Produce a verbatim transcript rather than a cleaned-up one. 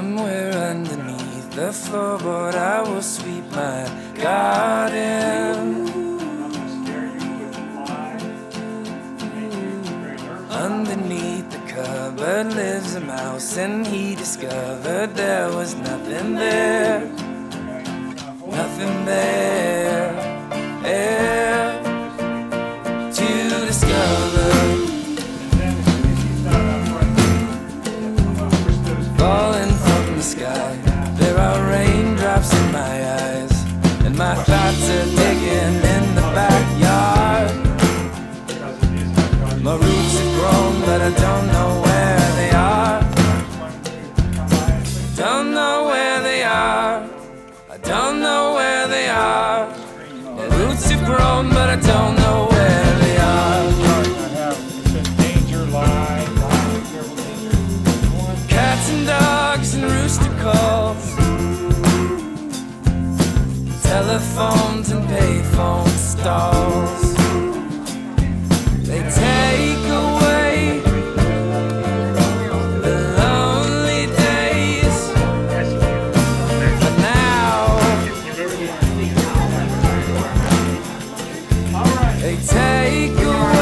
Somewhere underneath the floorboard I will sweep my garden. Underneath the cupboard lives a mouse, and he discovered there was nothing there. Nothing there, there to discover. Falling from the sky, there are raindrops in my eyes, and my thoughts are digging in the backyard. My roots have grown, but I don't know where they are. Don't know where they are. I don't know where they are. My roots have grown, but I don't know where they are. Cats and dogs and rooster calls, telephones and payphone stalls. They take away the lonely days, but now they take away